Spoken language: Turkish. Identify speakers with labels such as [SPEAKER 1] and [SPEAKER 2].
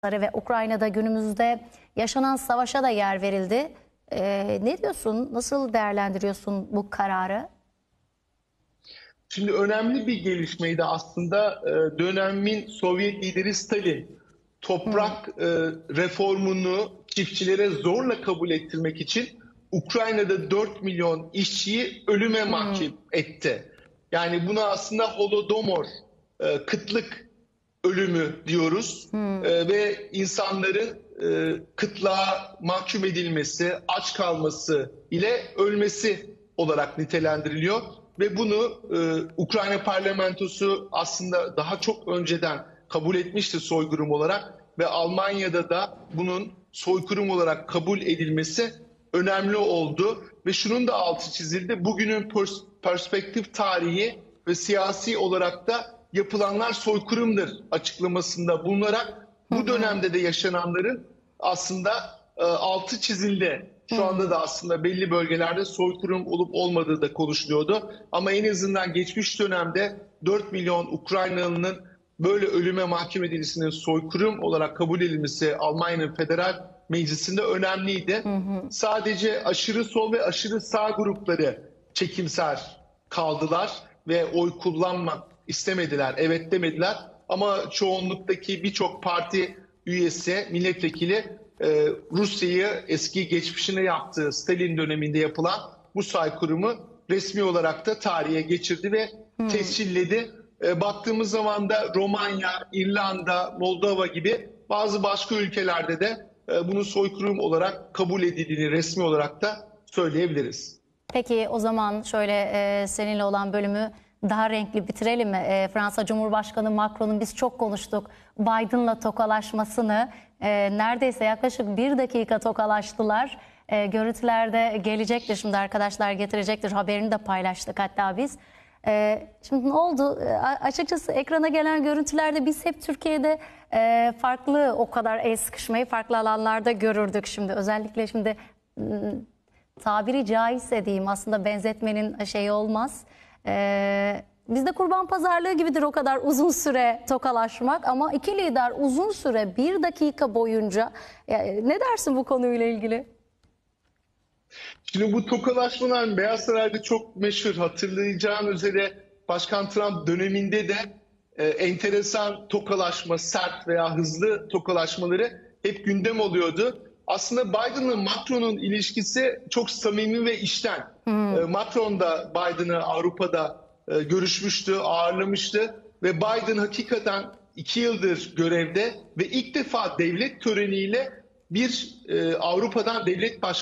[SPEAKER 1] ve Ukrayna'da günümüzde yaşanan savaşa da yer verildi. Ne diyorsun? Nasıl değerlendiriyorsun bu kararı?
[SPEAKER 2] Şimdi önemli bir gelişmeydi aslında. Dönemin Sovyet lideri Stalin toprak reformunu çiftçilere zorla kabul ettirmek için Ukrayna'da 4 milyon işçiyi ölüme mahkum etti. Yani buna aslında Holodomor, kıtlık ölümü diyoruz. Ve insanların kıtlığa mahkum edilmesi, aç kalması ile ölmesi olarak nitelendiriliyor. Ve bunu Ukrayna parlamentosu aslında daha çok önceden kabul etmişti soykırım olarak ve Almanya'da da bunun soykırım olarak kabul edilmesi önemli oldu. Ve şunun da altı çizildi. Bugünün perspektif tarihi ve siyasi olarak da yapılanlar soykırımdır açıklamasında bulunarak bu dönemde de yaşananların aslında altı çizildi. Şu anda da aslında belli bölgelerde soykırım olup olmadığı da konuşuluyordu. Ama en azından geçmiş dönemde 4 milyon Ukraynalı'nın böyle ölüme mahkum edilmesinin soykırım olarak kabul edilmesi Almanya'nın federal meclisinde önemliydi. Sadece aşırı sol ve aşırı sağ grupları çekimser kaldılar ve oy kullanmak istemediler, evet demediler. Ama çoğunluktaki birçok parti üyesi, milletvekili Rusya'yı eski geçmişine yaptığı Stalin döneminde yapılan bu soykırımı resmi olarak da tarihe geçirdi ve tescilledi. Baktığımız zaman da Romanya, İrlanda, Moldova gibi bazı başka ülkelerde de bunun soykırım olarak kabul edildiğini resmi olarak da söyleyebiliriz.
[SPEAKER 1] Peki o zaman şöyle seninle olan bölümü daha renkli bitirelim mi? Fransa Cumhurbaşkanı Macron'un biz çok konuştuk. Biden'la tokalaşmasını neredeyse yaklaşık 1 dakika tokalaştılar. Görüntülerde gelecektir şimdi arkadaşlar getirecektir. Haberini de paylaştık hatta biz. Şimdi ne oldu? Açıkçası ekrana gelen görüntülerde biz hep Türkiye'de farklı o kadar el sıkışmayı farklı alanlarda görürdük şimdi. Özellikle şimdi tabiri caizse diyeyim aslında benzetmenin şeyi olmaz. Bizde kurban pazarlığı gibidir o kadar uzun süre tokalaşmak ama iki lider uzun süre 1 dakika boyunca ne dersin bu konuyla ilgili?
[SPEAKER 2] Şimdi bu tokalaşmalar Beyaz Saray'da çok meşhur. Hatırlayacağın üzere Başkan Trump döneminde de enteresan tokalaşma, sert veya hızlı tokalaşmaları hep gündem oluyordu. Aslında Biden'la Macron'un ilişkisi çok samimi ve içten. Macron da Biden'ı Avrupa'da görüşmüştü, ağırlamıştı ve Biden hakikaten 2 yıldır görevde ve ilk defa devlet töreniyle bir Avrupa'dan devlet başkanı